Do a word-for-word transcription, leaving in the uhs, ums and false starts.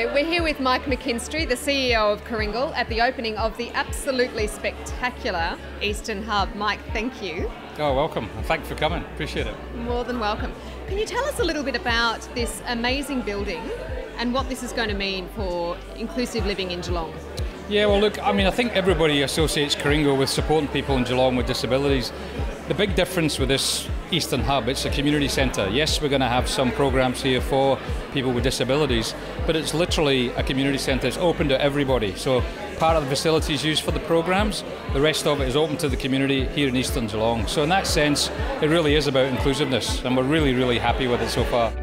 So we're here with Mike McKinstry, the C E O of Kooringal, at the opening of the absolutely spectacular Eastern Hub. Mike, thank you. Oh, welcome. Thanks for coming. Appreciate it. More than welcome. Can you tell us a little bit about this amazing building and what this is going to mean for inclusive living in Geelong? Yeah, well look, I mean, I think everybody associates Kooringal with supporting people in Geelong with disabilities. The big difference with this Eastern Hub, it's a community centre. Yes, we're going to have some programs here for people with disabilities, but it's literally a community centre. It's open to everybody. So part of the facility is used for the programs, the rest of it is open to the community here in Eastern Geelong. So in that sense, it really is about inclusiveness, and we're really, really happy with it so far.